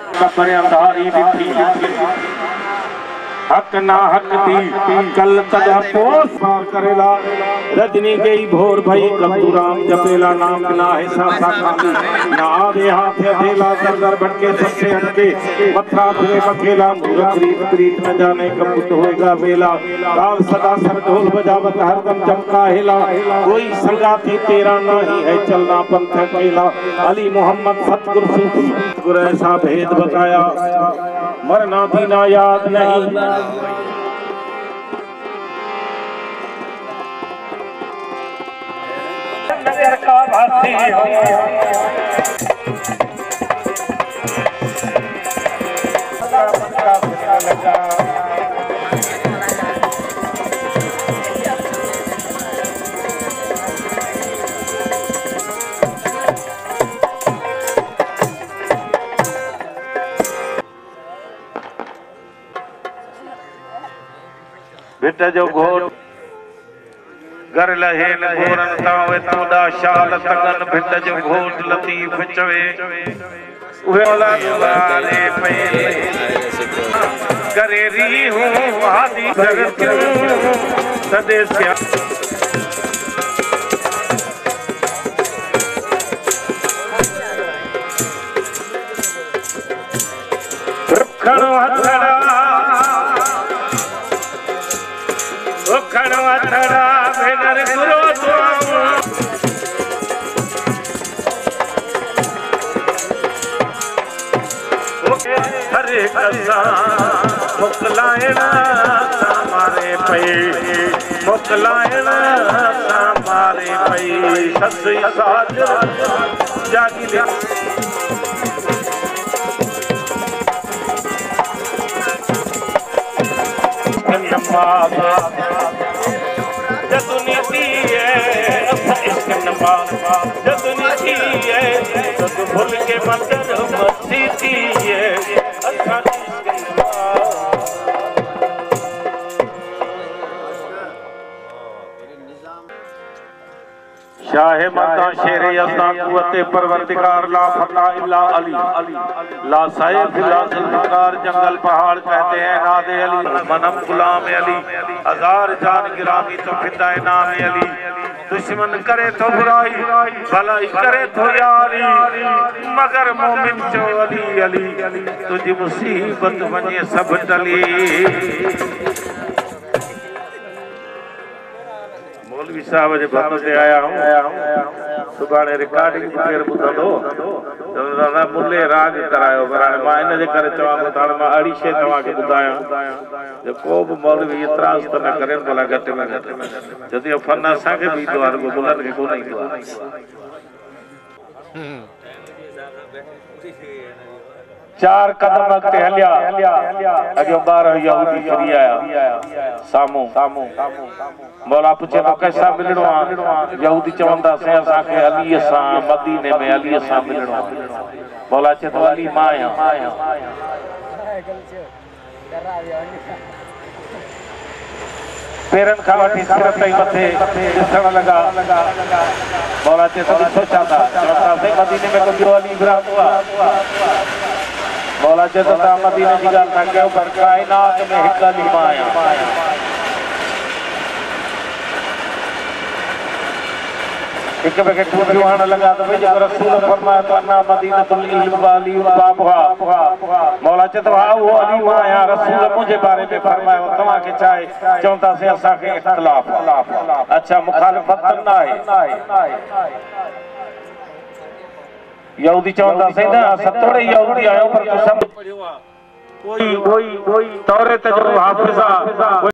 कपड़ेदारी ॾिठी हक ना हक थी कल तदा पोस पार करेला रजनी गई भोर भई कबूराम जपेला नाम ना है सासा खाली ना आगे हाथ अधेला दर भटके सबसे हटके मथरा फिरे मखेला मूर्ख प्रीत न जाने कब बुद्ध होएगा बेला काल सदा सर ढोल बजावत हरदम चमका हिला कोई संगाती तेरा नहीं है चलना पंथ अकेला अली मोहम्मद सतगुरु सूफी गुरु ऐसा भेद बताया मरना दीना याद नहीं नगर का भाती बिट जो घोट घर लहेन घोरन तावे तोड़ा शाल तगन बिट जो घोट लतीफ चवे उहे औलाद वाले पे करे री हूं वादी कर क्यों सदे से खड़ो हथड़ा खड़ो हथड़ा भेनर गुरो हरे कसा मुकलायना मारे पई मुकलायना मारे पई सस साज जागी ले जतुनी थी है इश्क नमाज जतुनी थी है सब भूल के मंदिर मस्ती थी है शाहे माता शेर यज़्दा कुव्वते परवरदिगार ला फता इल्ला अली ला साहिब ला ज़ुल्फ़िकार जंगल पहाड़ कहते हैं नादे अली मनम गुलाम अली हजार जान गिरामी तो फिदा नाम अली दुश्मन करे तो बुराई भलाई करे तो यारी मगर मोमिन जो अली अली तुझी मुसीबत वने सब टली मौलवी साहब जे भक्त से आया हूं सुभाणे रिकॉर्डिंग केर ॿुधंदो तो दादा मुल्ले राग करायो पर हाणे मां इन जे करे चवां थो त हाणे मां अहिड़ी शइ तव्हांखे ॿुधायां जो को बि मौलवी एतिराज़ त न करे भला घटि में घटि जॾहिं फन असांखे बि ईंदो आहे रुॻो मुलनि खे कोन ईंदो आहे चार कदम अॻिते हलिया अॻियों ॿार यहूदी फिरी आया साम्हूं मौला पुछे तो कैसा मिलणो आहे यहूदी चवंदा से असांखे अलीअ सां मदीने में अलीअ सां मिलणो आहे मौला चए तो अली मां आहियां पेरन खां वठी सिर ताईं मथे ॾिसण लॻा मौला चए तो ॾिसो छा था चवंदा से मदीने में को ॿियो अली रहंदो आहे मौला चए तो तव्हां मदीने जी ॻाल्हि था कयो पर काइनात में हिकु अली मां आहियां एक बके टूटियो हण लगा तो जब रसूल फरमाया तो अन्ना मदीनतुल इल्म वाली बाबा मौला चए तो हा वो अली मां या रसूल मुझे बारे में फरमाया तवा के चाहे चवंदा से असा के इख्तिलाफ अच्छा मुखालफत ना है यहूदी चवंदा से ना सतोड़े यहूदी आयो पर तो सब कोई तौरात जो हाफिज़ा